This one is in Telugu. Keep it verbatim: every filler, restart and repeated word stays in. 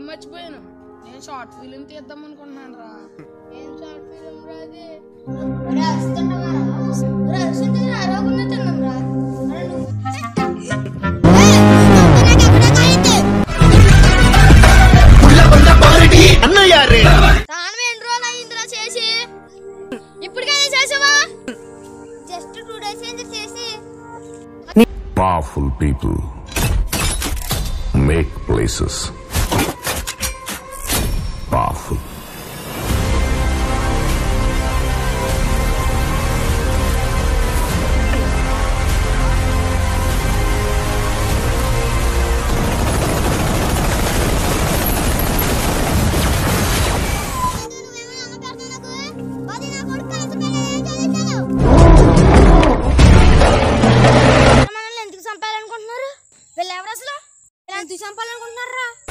మర్చిపోయాను. నేను షార్ట్ ఫిలిం తీద్దాం అనుకుంటున్నాను రా. ఏం షార్ట్ ఫిలిం రా అది? Powerful people make places powerful. వీళ్ళు ఎవరు అసలు? చంపాలనుకుంటున్నారా?